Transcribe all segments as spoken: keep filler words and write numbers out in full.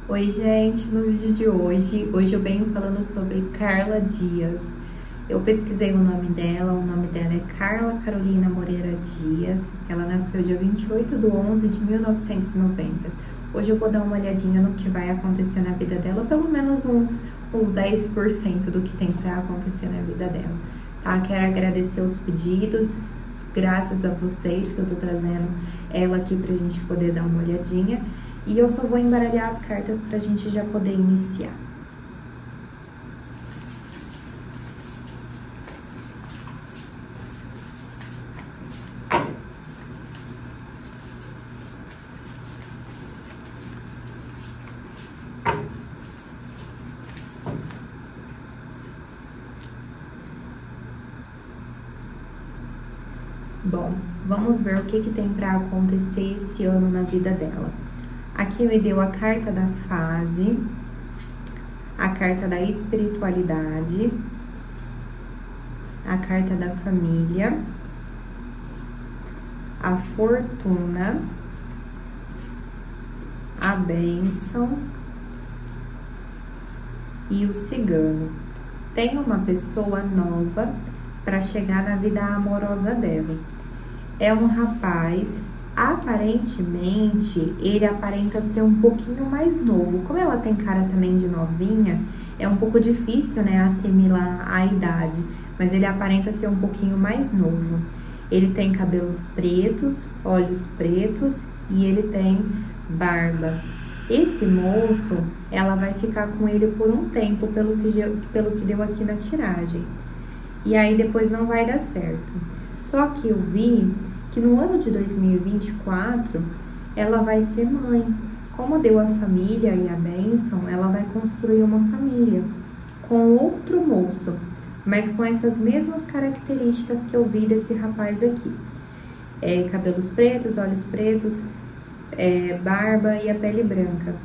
Oi gente, no vídeo de hoje, hoje eu venho falando sobre Carla Dias. Eu pesquisei o nome dela, o nome dela é Carla Carolina Moreira Dias. Ela nasceu dia vinte e oito de onze de mil novecentos e noventa. Hoje eu vou dar uma olhadinha no que vai acontecer na vida dela, pelo menos uns, uns dez por cento do que tem pra acontecer na vida dela, tá? Quero agradecer os pedidos, graças a vocês que eu tô trazendo ela aqui pra gente poder dar uma olhadinha. E eu só vou embaralhar as cartas pra gente já poder iniciar. Bom, vamos ver o que que tem pra acontecer esse ano na vida dela. Aqui me deu a carta da fase, a carta da espiritualidade, a carta da família, a fortuna, a bênção e o cigano. Tem uma pessoa nova para chegar na vida amorosa dela. É um rapaz. Aparentemente, ele aparenta ser um pouquinho mais novo. Como ela tem cara também de novinha, é um pouco difícil, né, assimilar a idade. Mas ele aparenta ser um pouquinho mais novo. Ele tem cabelos pretos, olhos pretos e ele tem barba. Esse moço, ela vai ficar com ele por um tempo, pelo que, pelo que deu aqui na tiragem. E aí depois não vai dar certo. Só que eu vi que no ano de dois mil e vinte e quatro, ela vai ser mãe. Como deu a família e a bênção, ela vai construir uma família com outro moço, mas com essas mesmas características que eu vi desse rapaz aqui. É, cabelos pretos, olhos pretos, é, barba e a pele branca.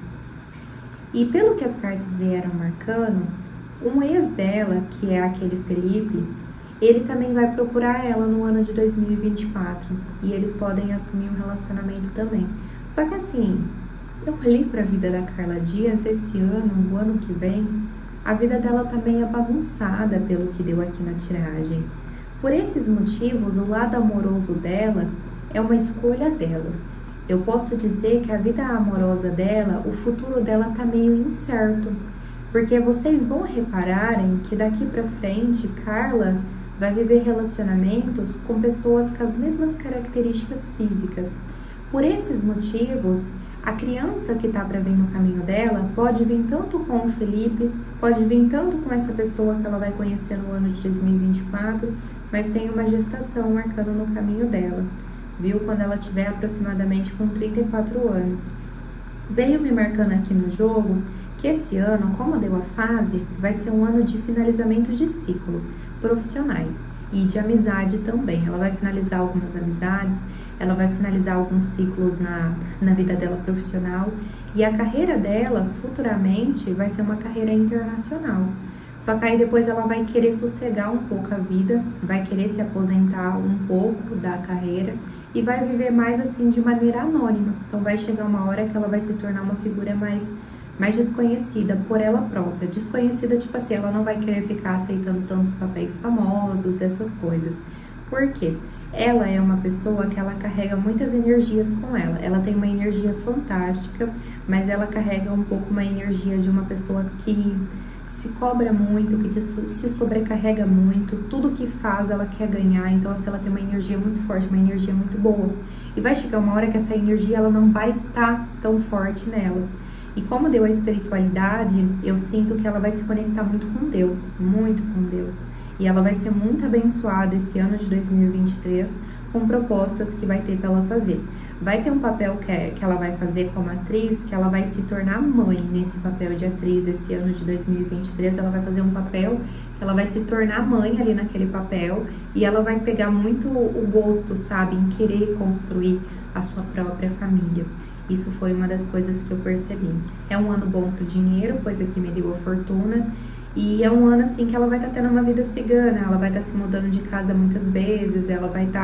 E pelo que as cartas vieram marcando, um ex dela, que é aquele Felipe, ele também vai procurar ela no ano de dois mil e vinte e quatro. E eles podem assumir um relacionamento também. Só que assim, eu olhei pra vida da Carla Dias esse ano, o ano que vem, a vida dela também é bagunçada pelo que deu aqui na tiragem. Por esses motivos, o lado amoroso dela é uma escolha dela. Eu posso dizer que a vida amorosa dela, o futuro dela tá meio incerto. Porque vocês vão repararem que daqui pra frente, Carla vai viver relacionamentos com pessoas com as mesmas características físicas. Por esses motivos, a criança que tá para vir no caminho dela pode vir tanto com o Felipe, pode vir tanto com essa pessoa que ela vai conhecer no ano de dois mil e vinte e quatro, mas tem uma gestação marcando no caminho dela, viu? Quando ela tiver aproximadamente com trinta e quatro anos. Veio me marcando aqui no jogo que esse ano, como deu a fase, vai ser um ano de finalizamento de ciclo profissionais e de amizade também. Ela vai finalizar algumas amizades, ela vai finalizar alguns ciclos na, na vida dela profissional e a carreira dela futuramente vai ser uma carreira internacional. Só que aí depois ela vai querer sossegar um pouco a vida, vai querer se aposentar um pouco da carreira e vai viver mais assim de maneira anônima. Então vai chegar uma hora que ela vai se tornar uma figura mais mais desconhecida por ela própria. Desconhecida, tipo assim, ela não vai querer ficar aceitando tantos papéis famosos, essas coisas. Por quê? Ela é uma pessoa que ela carrega muitas energias com ela. Ela tem uma energia fantástica, mas ela carrega um pouco uma energia de uma pessoa que se cobra muito, que se sobrecarrega muito. Tudo que faz ela quer ganhar, então assim, ela tem uma energia muito forte, uma energia muito boa. E vai chegar uma hora que essa energia ela não vai estar tão forte nela. E como deu a espiritualidade, eu sinto que ela vai se conectar muito com Deus, muito com Deus. E ela vai ser muito abençoada esse ano de dois mil e vinte e três com propostas que vai ter para ela fazer. Vai ter um papel que, é, que ela vai fazer como atriz, que ela vai se tornar mãe nesse papel de atriz esse ano de dois mil e vinte e três. Ela vai fazer um papel que ela vai se tornar mãe ali naquele papel e ela vai pegar muito o gosto, sabe, em querer construir a sua própria família. Isso foi uma das coisas que eu percebi. É um ano bom pro dinheiro, pois aqui me deu a fortuna. E é um ano assim que ela vai estar tá tendo uma vida cigana, ela vai estar tá se mudando de casa muitas vezes, ela vai estar tá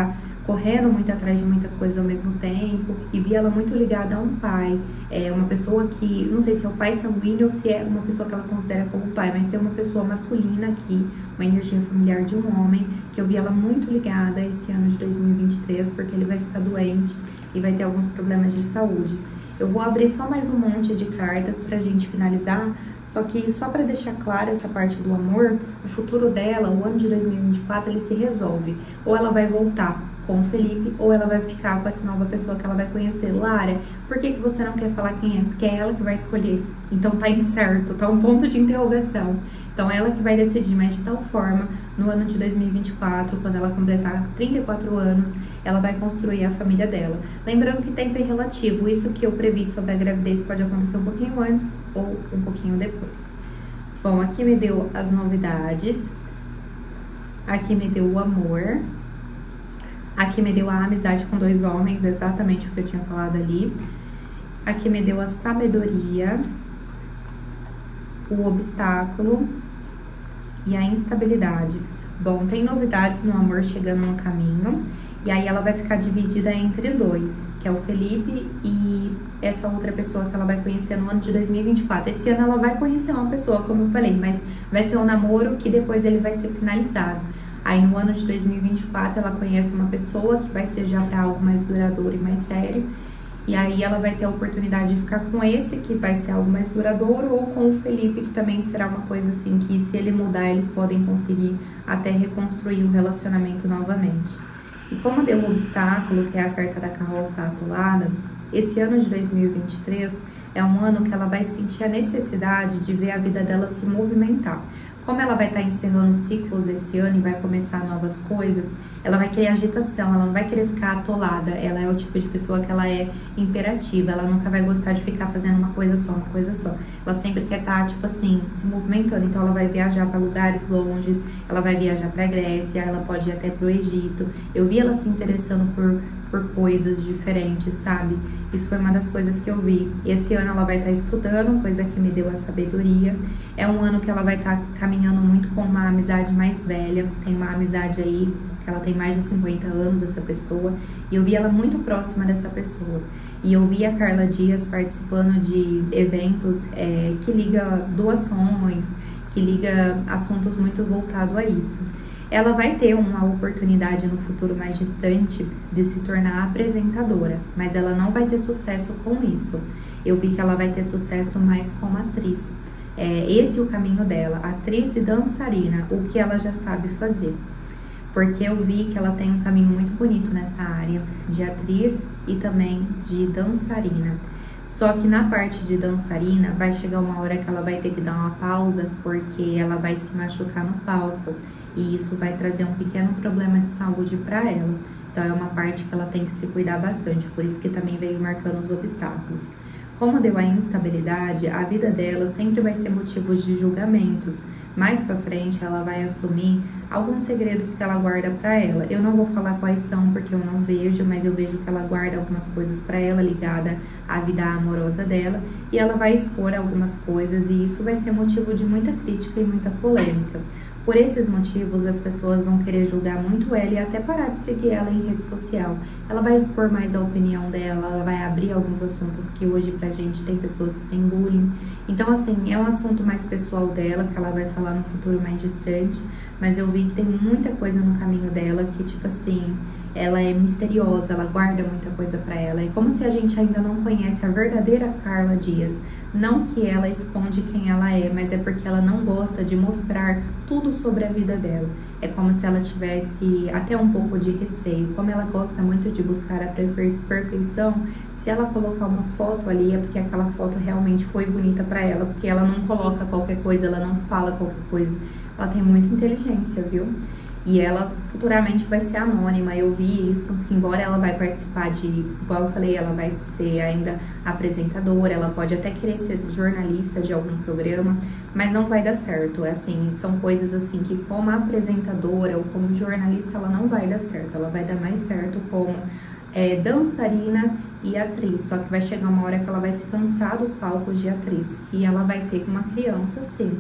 correndo muito atrás de muitas coisas ao mesmo tempo, e vi ela muito ligada a um pai, é uma pessoa que, não sei se é o pai sanguíneo ou se é uma pessoa que ela considera como pai, mas tem uma pessoa masculina aqui, uma energia familiar de um homem, que eu vi ela muito ligada esse ano de dois mil e vinte e três, porque ele vai ficar doente e vai ter alguns problemas de saúde. Eu vou abrir só mais um monte de cartas pra gente finalizar, só que só para deixar clara essa parte do amor, o futuro dela, o ano de dois mil e vinte e quatro, ele se resolve. Ou ela vai voltar com o Felipe, ou ela vai ficar com essa nova pessoa que ela vai conhecer. Lara, por que que você não quer falar quem é? Porque é ela que vai escolher. Então tá incerto, tá um ponto de interrogação. Então ela que vai decidir, mas de tal forma, no ano de dois mil e vinte e quatro, quando ela completar trinta e quatro anos, ela vai construir a família dela. Lembrando que tempo é relativo, isso que eu previ sobre a gravidez pode acontecer um pouquinho antes ou um pouquinho depois. Bom, aqui me deu as novidades, aqui me deu o amor, aqui me deu a amizade com dois homens, exatamente o que eu tinha falado ali, aqui me deu a sabedoria, o obstáculo e a instabilidade. Bom, tem novidades no amor chegando no caminho, e aí ela vai ficar dividida entre dois, que é o Felipe e essa outra pessoa que ela vai conhecer no ano de dois mil e vinte e quatro. Esse ano ela vai conhecer uma pessoa, como eu falei, mas vai ser um namoro que depois ele vai ser finalizado. Aí no ano de dois mil e vinte e quatro ela conhece uma pessoa que vai ser já para algo mais duradouro e mais sério. E aí ela vai ter a oportunidade de ficar com esse, que vai ser algo mais duradouro, ou com o Felipe, que também será uma coisa assim, que se ele mudar, eles podem conseguir até reconstruir o relacionamento novamente. E como deu um obstáculo, que é a carta da carroça atolada, esse ano de dois mil e vinte e três é um ano que ela vai sentir a necessidade de ver a vida dela se movimentar. Como ela vai estar encerrando ciclos esse ano e vai começar novas coisas, ela vai querer agitação, ela não vai querer ficar atolada. Ela é o tipo de pessoa que ela é imperativa, ela nunca vai gostar de ficar fazendo uma coisa só, uma coisa só. Ela sempre quer estar, tipo assim, se movimentando. Então ela vai viajar para lugares longes, ela vai viajar para a Grécia, ela pode ir até para o Egito. Eu vi ela se interessando por, por coisas diferentes, sabe? Isso foi uma das coisas que eu vi. Esse ano ela vai estar estudando, coisa que me deu a sabedoria. É um ano que ela vai estar caminhando muito com uma amizade mais velha. Tem uma amizade aí, que ela tem mais de cinquenta anos, essa pessoa. E eu vi ela muito próxima dessa pessoa. E eu vi a Carla Dias participando de eventos é, que liga doações, que liga assuntos muito voltados a isso. Ela vai ter uma oportunidade no futuro mais distante de se tornar apresentadora, mas ela não vai ter sucesso com isso. Eu vi que ela vai ter sucesso mais como atriz. É esse o caminho dela, atriz e dançarina, o que ela já sabe fazer. Porque eu vi que ela tem um caminho muito bonito nessa área de atriz e também de dançarina. Só que na parte de dançarina vai chegar uma hora que ela vai ter que dar uma pausa, porque ela vai se machucar no palco. E isso vai trazer um pequeno problema de saúde para ela. Então é uma parte que ela tem que se cuidar bastante, por isso que também veio marcando os obstáculos. Como deu a instabilidade, a vida dela sempre vai ser motivo de julgamentos. Mais pra frente ela vai assumir alguns segredos que ela guarda pra ela. Eu não vou falar quais são porque eu não vejo, mas eu vejo que ela guarda algumas coisas pra ela ligada à vida amorosa dela, e ela vai expor algumas coisas e isso vai ser motivo de muita crítica e muita polêmica. Por esses motivos, as pessoas vão querer julgar muito ela e até parar de seguir ela em rede social. Ela vai expor mais a opinião dela, ela vai abrir alguns assuntos que hoje pra gente tem pessoas que têm bullying. Então, assim, é um assunto mais pessoal dela, que ela vai falar no futuro mais distante, mas eu vi que tem muita coisa no caminho dela que, tipo assim, ela é misteriosa, ela guarda muita coisa pra ela. É como se a gente ainda não conhece a verdadeira Carla Dias. Não que ela esconde quem ela é, mas é porque ela não gosta de mostrar tudo sobre a vida dela. É como se ela tivesse até um pouco de receio. Como ela gosta muito de buscar a perfeição, se ela colocar uma foto ali é porque aquela foto realmente foi bonita pra ela, porque ela não coloca qualquer coisa, ela não fala qualquer coisa. Ela tem muita inteligência, viu? E ela futuramente vai ser anônima, eu vi isso, embora ela vai participar de, igual eu falei, ela vai ser ainda apresentadora, ela pode até querer ser jornalista de algum programa, mas não vai dar certo, assim, são coisas assim que como apresentadora ou como jornalista ela não vai dar certo, ela vai dar mais certo como é, dançarina e atriz, só que vai chegar uma hora que ela vai se cansar dos palcos de atriz, e ela vai ter uma criança sim.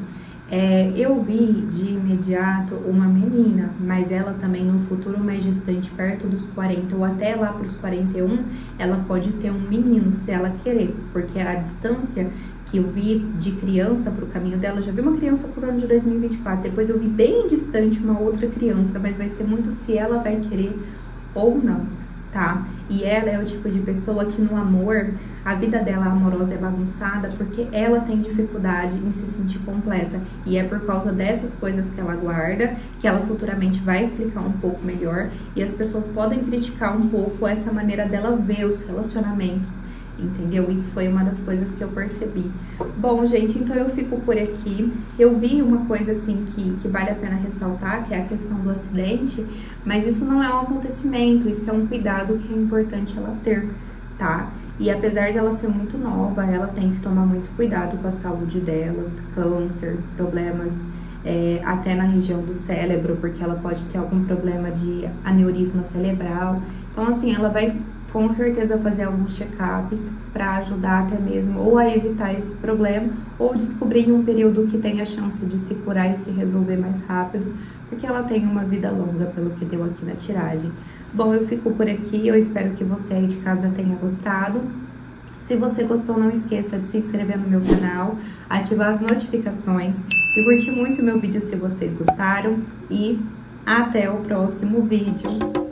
É, eu vi de imediato uma menina, mas ela também no futuro mais distante, perto dos quarenta ou até lá para os quarenta e um, ela pode ter um menino se ela querer, porque a distância que eu vi de criança para o caminho dela, já vi uma criança pro ano de dois mil e vinte e quatro, depois eu vi bem distante uma outra criança, mas vai ser muito se ela vai querer ou não, tá? E ela é o tipo de pessoa que no amor, a vida dela amorosa é bagunçada porque ela tem dificuldade em se sentir completa. E é por causa dessas coisas que ela guarda, que ela futuramente vai explicar um pouco melhor. E as pessoas podem criticar um pouco essa maneira dela ver os relacionamentos, entendeu? Isso foi uma das coisas que eu percebi. Bom, gente, então eu fico por aqui. Eu vi uma coisa assim que, que vale a pena ressaltar, que é a questão do acidente, mas isso não é um acontecimento, isso é um cuidado que é importante ela ter, tá? E apesar dela ser muito nova, ela tem que tomar muito cuidado com a saúde dela, câncer, problemas é, até na região do cérebro, porque ela pode ter algum problema de aneurisma cerebral. Então, assim, ela vai com certeza fazer alguns check-ups para ajudar até mesmo ou a evitar esse problema ou descobrir em um período que tem a chance de se curar e se resolver mais rápido, porque ela tem uma vida longa, pelo que deu aqui na tiragem. Bom, eu fico por aqui, eu espero que você aí de casa tenha gostado. Se você gostou, não esqueça de se inscrever no meu canal, ativar as notificações e curtir muito meu vídeo se vocês gostaram. E até o próximo vídeo.